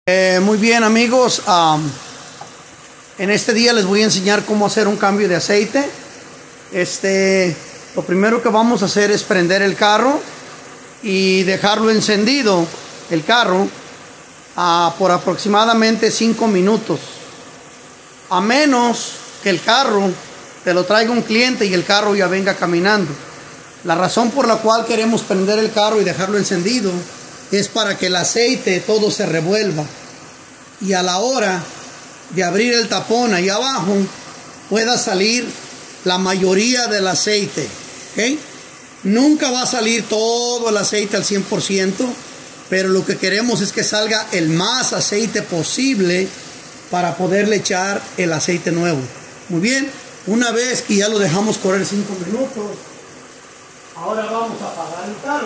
Muy bien, amigos, en este día les voy a enseñar cómo hacer un cambio de aceite. Lo primero que vamos a hacer es prender el carro y dejarlo encendido, el carro, por aproximadamente 5 minutos, a menos que el carro te lo traiga un cliente y el carro ya venga caminando. La razón por la cual queremos prender el carro y dejarlo encendido es para que el aceite todo se revuelva y a la hora de abrir el tapón ahí abajo pueda salir la mayoría del aceite, ¿ok? Nunca va a salir todo el aceite al 100%, pero lo que queremos es que salga el más aceite posible para poderle echar el aceite nuevo. Muy bien, una vez que ya lo dejamos correr 5 minutos, ahora vamos a apagar el carro.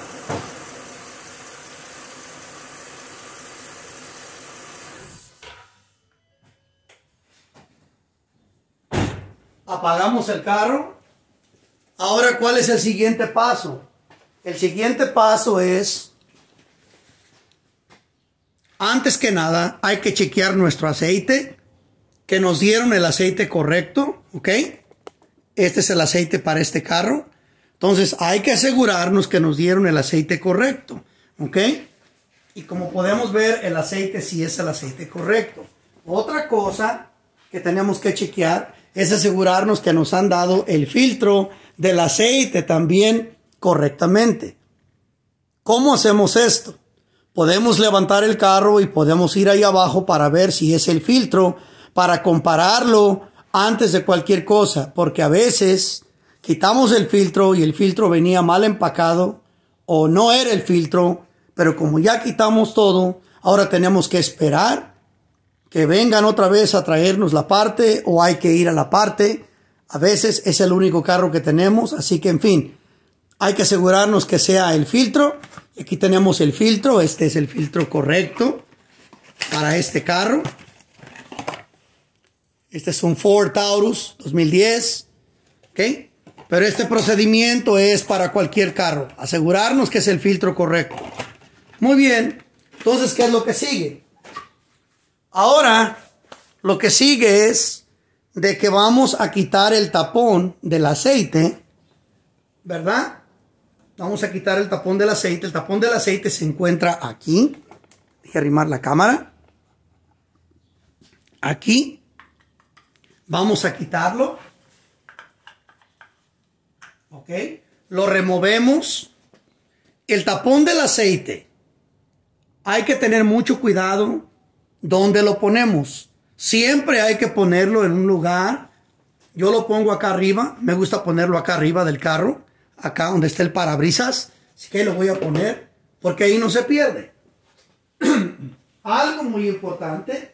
Apagamos el carro. Ahora, ¿cuál es el siguiente paso? El siguiente paso es, antes que nada, hay que chequear nuestro aceite, que nos dieron el aceite correcto, ¿ok? Este es el aceite para este carro. Entonces, hay que asegurarnos que nos dieron el aceite correcto, ¿ok? Y como podemos ver, el aceite sí es el aceite correcto. Otra cosa que tenemos que chequear es asegurarnos que nos han dado el filtro del aceite también correctamente. ¿Cómo hacemos esto? Podemos levantar el carro y podemos ir ahí abajo para ver si es el filtro, para compararlo antes de cualquier cosa, porque a veces quitamos el filtro y el filtro venía mal empacado o no era el filtro, pero como ya quitamos todo, ahora tenemos que esperar que vengan otra vez a traernos la parte o hay que ir a la parte. A veces es el único carro que tenemos, así que en fin, hay que asegurarnos que sea el filtro. Aquí tenemos el filtro, este es el filtro correcto para este carro. Este es un Ford Taurus 2010, ¿ok? Pero este procedimiento es para cualquier carro, asegurarnos que es el filtro correcto. Muy bien, entonces, ¿qué es lo que sigue? Ahora, lo que sigue es de que vamos a quitar el tapón del aceite, ¿verdad? Vamos a quitar el tapón del aceite. El tapón del aceite se encuentra aquí. Voy a arrimar la cámara. Aquí. Vamos a quitarlo. ¿Ok? Lo removemos. El tapón del aceite. Hay que tener mucho cuidado donde lo ponemos. Siempre hay que ponerlo en un lugar. Yo lo pongo acá arriba. Me gusta ponerlo acá arriba del carro. Acá donde está el parabrisas. Así que lo voy a poner porque ahí no se pierde. Algo muy importante.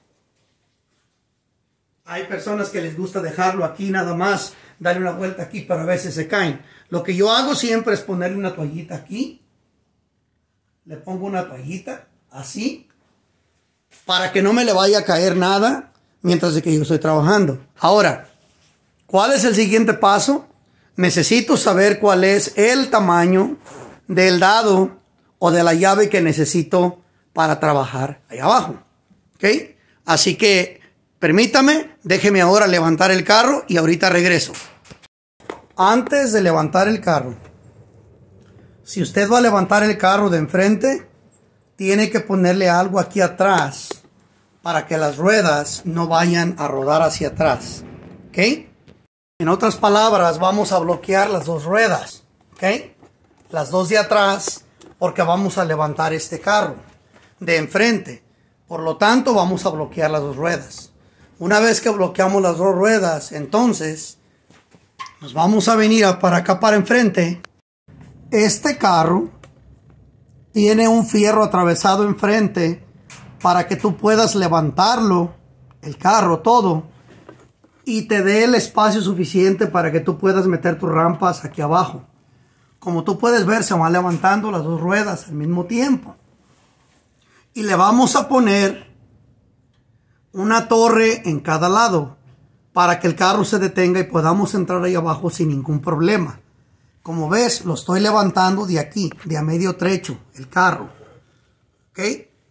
Hay personas que les gusta dejarlo aquí nada más. Darle una vuelta aquí, pero a veces se caen. Lo que yo hago siempre es ponerle una toallita aquí. Le pongo una toallita así, para que no me le vaya a caer nada mientras de que yo estoy trabajando. Ahora, ¿cuál es el siguiente paso? Necesito saber cuál es el tamaño del dado o de la llave que necesito para trabajar ahí abajo. ¿Ok? Así que permítame, déjeme ahora levantar el carro y ahorita regreso. Antes de levantar el carro, si usted va a levantar el carro de enfrente, tiene que ponerle algo aquí atrás para que las ruedas no vayan a rodar hacia atrás. ¿Ok? En otras palabras, vamos a bloquear las dos ruedas. ¿Ok? Las dos de atrás, porque vamos a levantar este carro de enfrente. Por lo tanto, vamos a bloquear las dos ruedas. Una vez que bloqueamos las dos ruedas, entonces nos vamos a venir para acá para enfrente. Este carro tiene un fierro atravesado enfrente para que tú puedas levantarlo, el carro, todo, y te dé el espacio suficiente para que tú puedas meter tus rampas aquí abajo. Como tú puedes ver, se van levantando las dos ruedas al mismo tiempo. Y le vamos a poner una torre en cada lado para que el carro se detenga y podamos entrar ahí abajo sin ningún problema. Como ves, lo estoy levantando de aquí, de a medio trecho, el carro. ¿Ok?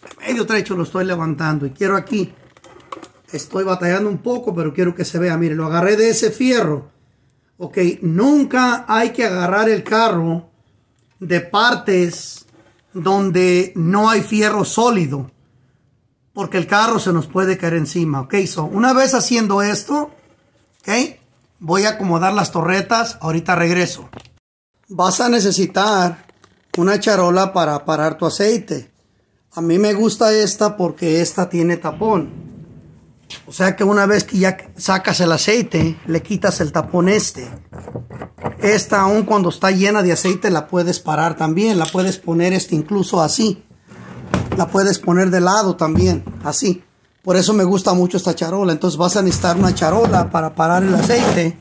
Medio trecho lo estoy levantando y quiero aquí. Estoy batallando un poco, pero quiero que se vea. Mire, lo agarré de ese fierro. Ok, nunca hay que agarrar el carro de partes donde no hay fierro sólido, porque el carro se nos puede caer encima. Ok, so una vez haciendo esto, ok, voy a acomodar las torretas. Ahorita regreso. Vas a necesitar una charola para parar tu aceite. A mí me gusta esta porque esta tiene tapón. O sea que una vez que ya sacas el aceite, le quitas el tapón este. Esta, aun cuando está llena de aceite, la puedes parar también. La puedes poner incluso así. La puedes poner de lado también, así. Por eso me gusta mucho esta charola. Entonces vas a necesitar una charola para parar el aceite.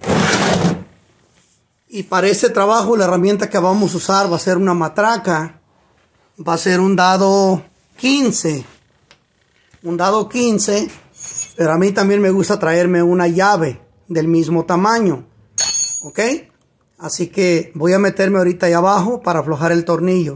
Y para este trabajo la herramienta que vamos a usar va a ser una matraca. Va a ser un dado 15. Un dado 15. Pero a mí también me gusta traerme una llave del mismo tamaño. ¿Ok? Así que voy a meterme ahorita ahí abajo para aflojar el tornillo.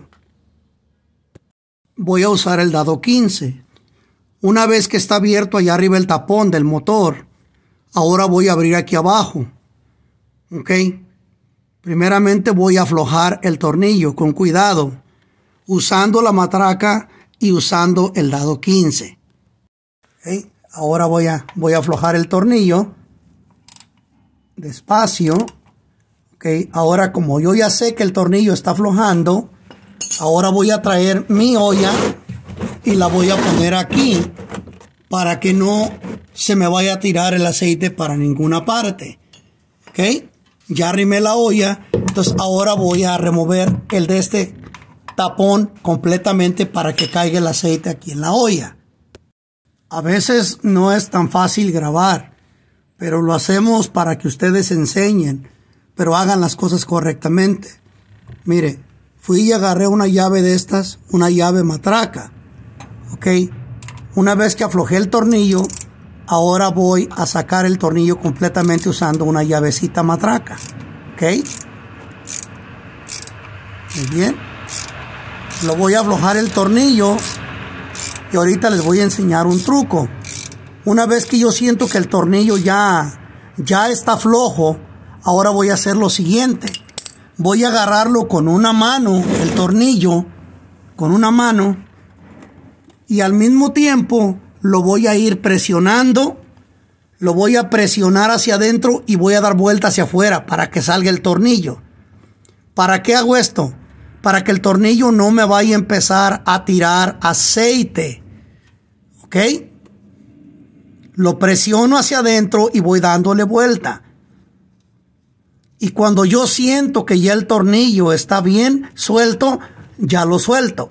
Voy a usar el dado 15. Una vez que está abierto allá arriba el tapón del motor, ahora voy a abrir aquí abajo. ¿Ok? Primeramente voy a aflojar el tornillo con cuidado, usando la matraca y usando el dado 15. ¿Ok? Ahora voy a aflojar el tornillo despacio. Okay. Ahora, como yo ya sé que el tornillo está aflojando, ahora voy a traer mi olla y la voy a poner aquí para que no se me vaya a tirar el aceite para ninguna parte. ¿Okay? Ya arrimé la olla, entonces ahora voy a remover el de este tapón completamente para que caiga el aceite aquí en la olla. A veces no es tan fácil grabar, pero lo hacemos para que ustedes enseñen, pero hagan las cosas correctamente. Mire, fui y agarré una llave de estas, una llave matraca. Ok, una vez que aflojé el tornillo, ahora voy a sacar el tornillo completamente usando una llavecita matraca. Ok, muy bien. Lo voy a aflojar el tornillo. Y ahorita les voy a enseñar un truco. Una vez que yo siento que el tornillo ya está flojo, ahora voy a hacer lo siguiente. Voy a agarrarlo con una mano, el tornillo, con una mano, y al mismo tiempo lo voy a ir presionando, lo voy a presionar hacia adentro y voy a dar vuelta hacia afuera para que salga el tornillo. ¿Para qué hago esto? Para que el tornillo no me vaya a empezar a tirar aceite. ¿Ok? Lo presiono hacia adentro y voy dándole vuelta. Y cuando yo siento que ya el tornillo está bien suelto, ya lo suelto.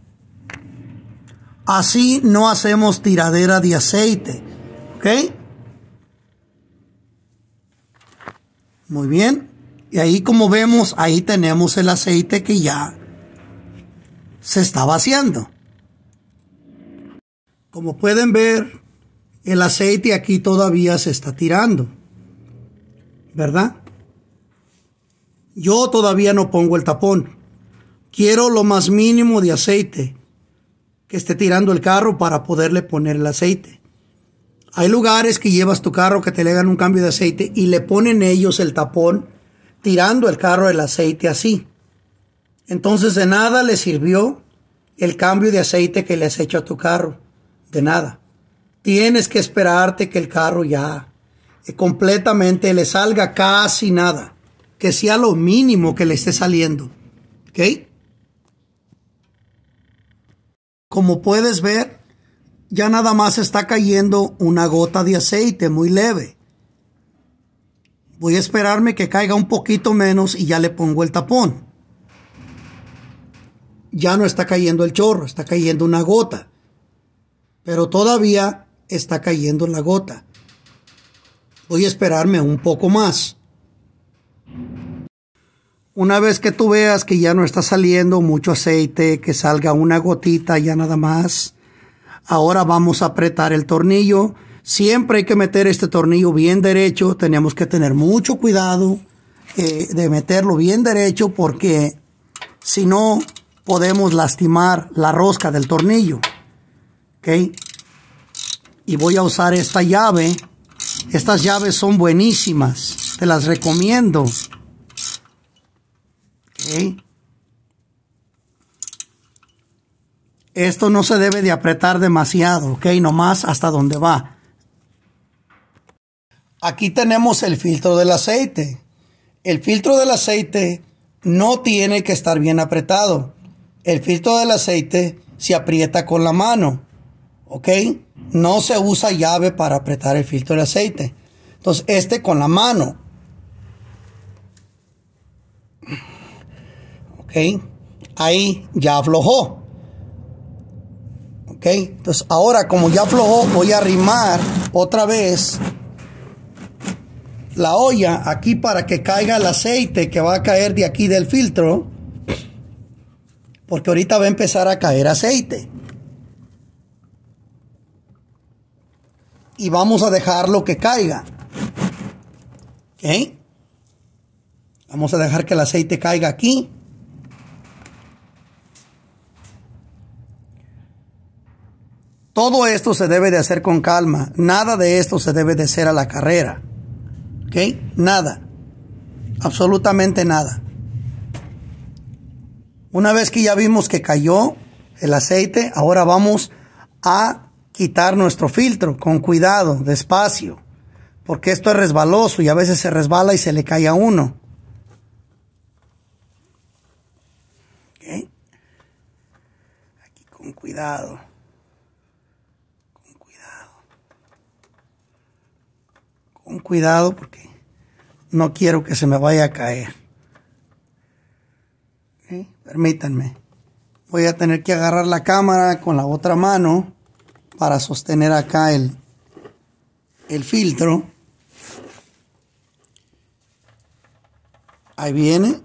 Así no hacemos tiradera de aceite. ¿Ok? Muy bien. Y ahí, como vemos, ahí tenemos el aceite que ya se está vaciando. Como pueden ver, el aceite aquí todavía se está tirando, ¿verdad? Yo todavía no pongo el tapón. Quiero lo más mínimo de aceite que esté tirando el carro para poderle poner el aceite. Hay lugares que llevas tu carro que te le hagan un cambio de aceite y le ponen ellos el tapón tirando el carro el aceite así. Entonces de nada le sirvió el cambio de aceite que le has hecho a tu carro. De nada. Tienes que esperarte que el carro ya completamente le salga casi nada. Que sea lo mínimo que le esté saliendo. ¿Ok? Como puedes ver, ya nada más está cayendo una gota de aceite muy leve. Voy a esperarme que caiga un poquito menos y ya le pongo el tapón. Ya no está cayendo el chorro, está cayendo una gota. Pero todavía está cayendo la gota. Voy a esperarme un poco más. Una vez que tú veas que ya no está saliendo mucho aceite, que salga una gotita ya nada más, ahora vamos a apretar el tornillo. Siempre hay que meter este tornillo bien derecho. Tenemos que tener mucho cuidado de meterlo bien derecho porque si no podemos lastimar la rosca del tornillo. ¿Ok? Y voy a usar esta llave. Estas llaves son buenísimas. Te las recomiendo. ¿Ok? Esto no se debe de apretar demasiado, ¿ok? Nomás hasta donde va. Aquí tenemos el filtro del aceite. El filtro del aceite no tiene que estar bien apretado. El filtro del aceite se aprieta con la mano, ¿ok? No se usa llave para apretar el filtro del aceite. Entonces, con la mano. ¿Ok? Ahí ya aflojó. ¿Ok? Entonces, ahora como ya aflojó, voy a arrimar otra vez la olla aquí para que caiga el aceite que va a caer de aquí del filtro. Porque ahorita va a empezar a caer aceite. Y vamos a dejarlo que caiga. ¿Ok? Vamos a dejar que el aceite caiga aquí. Todo esto se debe de hacer con calma. Nada de esto se debe de hacer a la carrera. ¿Ok? Nada. Absolutamente nada. Una vez que ya vimos que cayó el aceite, ahora vamos a quitar nuestro filtro con cuidado, despacio. Porque esto es resbaloso y a veces se resbala y se le cae a uno. ¿Ok? Aquí con cuidado. Con cuidado porque no quiero que se me vaya a caer. ¿Okay? Permítanme. Voy a tener que agarrar la cámara con la otra mano para sostener acá el filtro. Ahí viene.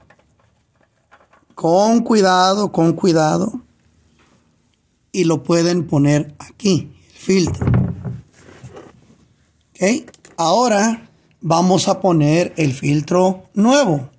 Con cuidado, con cuidado. Y lo pueden poner aquí, el filtro. ¿Ok? Ahora vamos a poner el filtro nuevo.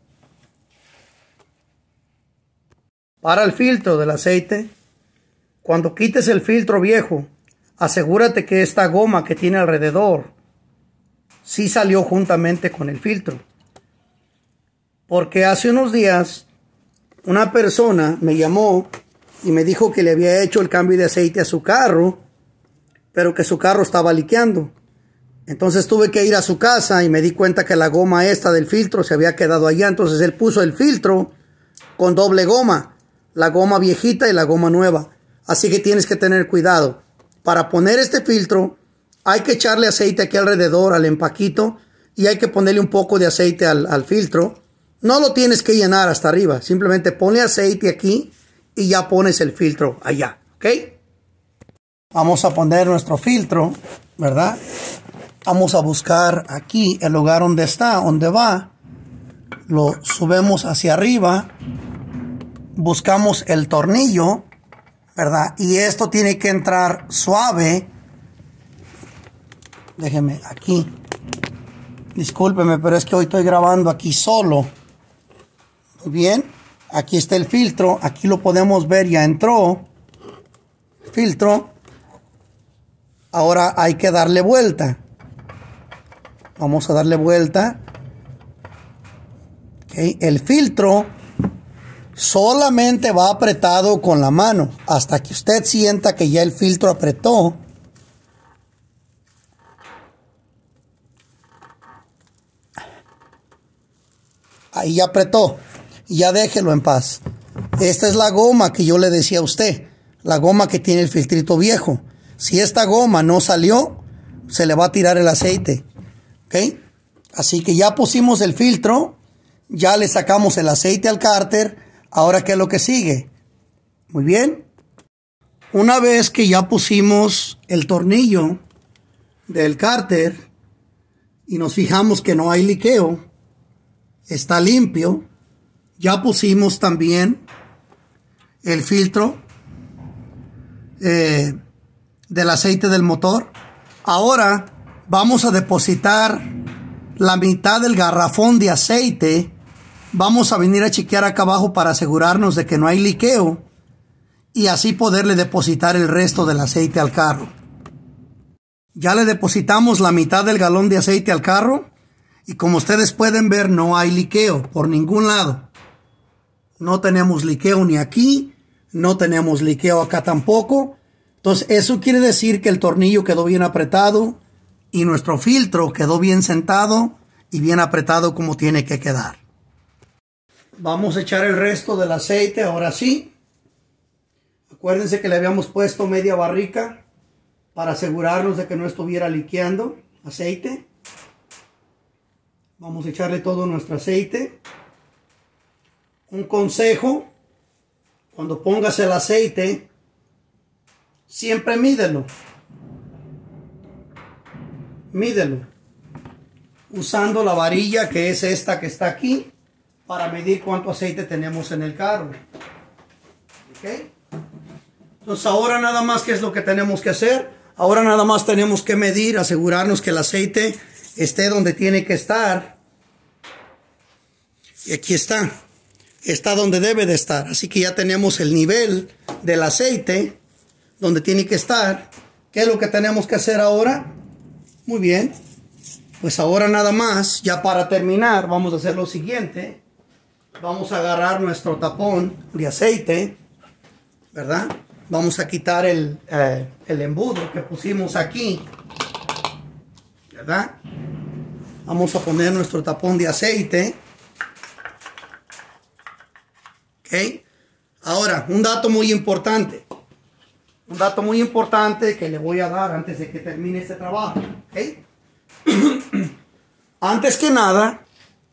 Para el filtro del aceite, cuando quites el filtro viejo, asegúrate que esta goma que tiene alrededor sí salió juntamente con el filtro. Porque hace unos días una persona me llamó y me dijo que le había hecho el cambio de aceite a su carro, pero que su carro estaba liqueando. Entonces tuve que ir a su casa y me di cuenta que la goma esta del filtro se había quedado allá. Entonces él puso el filtro con doble goma. La goma viejita y la goma nueva. Así que tienes que tener cuidado. Para poner este filtro hay que echarle aceite aquí alrededor al empaquito. Y hay que ponerle un poco de aceite al filtro. No lo tienes que llenar hasta arriba. Simplemente ponle aceite aquí y ya pones el filtro allá. ¿Ok? Vamos a poner nuestro filtro, ¿verdad? Vamos a buscar aquí el lugar donde está, donde va. Lo subimos hacia arriba. Buscamos el tornillo, ¿verdad? Y esto tiene que entrar suave. Déjeme aquí. Discúlpeme, pero es que hoy estoy grabando aquí solo. Muy bien. Aquí está el filtro. Aquí lo podemos ver, ya entró. Filtro. Ahora hay que darle vuelta. Vamos a darle vuelta. Okay. El filtro solamente va apretado con la mano. Hasta que usted sienta que ya el filtro apretó. Ahí ya apretó. Ya déjelo en paz. Esta es la goma que yo le decía a usted. La goma que tiene el filtrito viejo. Si esta goma no salió, se le va a tirar el aceite. ¿Ok? Así que ya pusimos el filtro. Ya le sacamos el aceite al cárter. Ahora, ¿qué es lo que sigue? Muy bien. Una vez que ya pusimos el tornillo del cárter y nos fijamos que no hay liqueo, está limpio, ya pusimos también el filtro del aceite del motor. Ahora vamos a depositar la mitad del garrafón de aceite. Vamos a venir a chequear acá abajo para asegurarnos de que no hay liqueo. y así poderle depositar el resto del aceite al carro. Ya le depositamos la mitad del galón de aceite al carro y como ustedes pueden ver no hay liqueo por ningún lado. No tenemos liqueo ni aquí, no tenemos liqueo acá tampoco. Entonces eso quiere decir que el tornillo quedó bien apretado y nuestro filtro quedó bien sentado y bien apretado como tiene que quedar. Vamos a echar el resto del aceite ahora sí. Acuérdense que le habíamos puesto media barrica para asegurarnos de que no estuviera liqueando aceite. Vamos a echarle todo nuestro aceite. Un consejo, cuando pongas el aceite, siempre mídelo. Mídelo. Usando la varilla que es esta que está aquí para medir cuánto aceite tenemos en el carro. ¿Ok? Entonces ahora nada más, ¿qué es lo que tenemos que hacer? Ahora nada más tenemos que medir, asegurarnos que el aceite esté donde tiene que estar. Y aquí está. Está donde debe de estar. Así que ya tenemos el nivel del aceite donde tiene que estar. ¿Qué es lo que tenemos que hacer ahora? Muy bien. Pues ahora nada más, ya para terminar, vamos a hacer lo siguiente. Vamos a agarrar nuestro tapón de aceite, ¿verdad? Vamos a quitar el embudo que pusimos aquí, ¿verdad? Vamos a poner nuestro tapón de aceite. ¿Ok? Ahora, un dato muy importante. Un dato muy importante que le voy a dar antes de que termine este trabajo. ¿Ok? Antes que nada,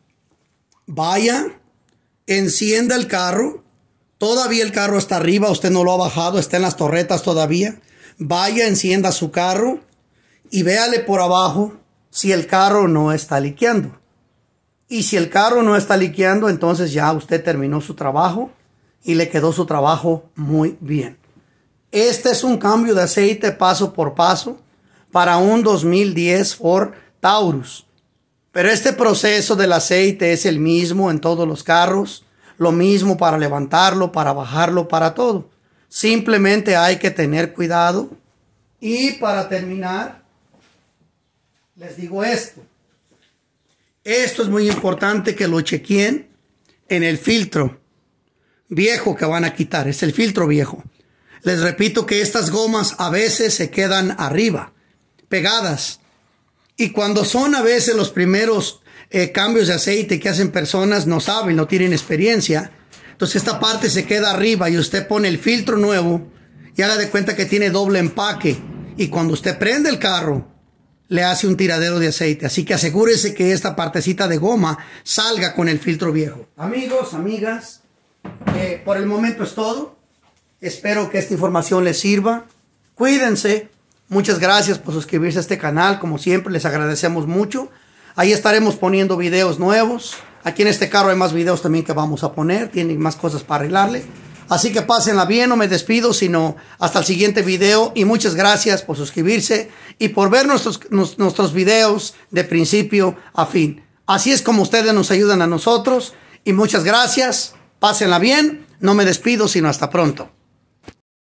vaya, encienda el carro. Todavía el carro está arriba, usted no lo ha bajado, está en las torretas todavía. Vaya, encienda su carro y véale por abajo si el carro no está liqueando. Y si el carro no está liqueando, entonces ya usted terminó su trabajo y le quedó su trabajo muy bien. Este es un cambio de aceite paso por paso para un 2010 Ford Taurus. Pero este proceso del aceite es el mismo en todos los carros. Lo mismo para levantarlo, para bajarlo, para todo. Simplemente hay que tener cuidado. Y para terminar, les digo esto. Esto es muy importante que lo chequeen en el filtro viejo que van a quitar. Es el filtro viejo. Les repito que estas gomas a veces se quedan arriba, pegadas. Y cuando son a veces los primeros cambios de aceite que hacen personas, no saben, no tienen experiencia. Entonces esta parte se queda arriba y usted pone el filtro nuevo y haga de cuenta que tiene doble empaque. Y cuando usted prende el carro, le hace un tiradero de aceite. Así que asegúrese que esta partecita de goma salga con el filtro viejo. Amigos, amigas, por el momento es todo. Espero que esta información les sirva. Cuídense. Muchas gracias por suscribirse a este canal. Como siempre, les agradecemos mucho. Ahí estaremos poniendo videos nuevos. Aquí en este carro hay más videos también que vamos a poner. Tienen más cosas para arreglarle. Así que pásenla bien. No me despido, sino hasta el siguiente video. Y muchas gracias por suscribirse y por ver nuestros videos de principio a fin. Así es como ustedes nos ayudan a nosotros. Y muchas gracias. Pásenla bien. No me despido, sino hasta pronto.